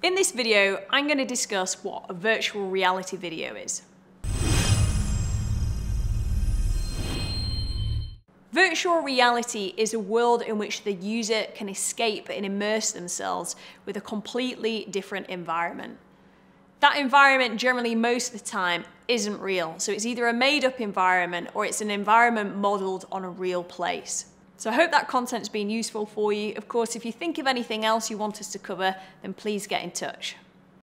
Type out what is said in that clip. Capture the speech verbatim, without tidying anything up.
In this video, I'm going to discuss what a virtual reality video is. Virtual reality is a world in which the user can escape and immerse themselves with a completely different environment. That environment generally most of the time isn't real, so it's either a made-up environment or it's an environment modelled on a real place. So I hope that content's been useful for you. Of course, if you think of anything else you want us to cover, then please get in touch.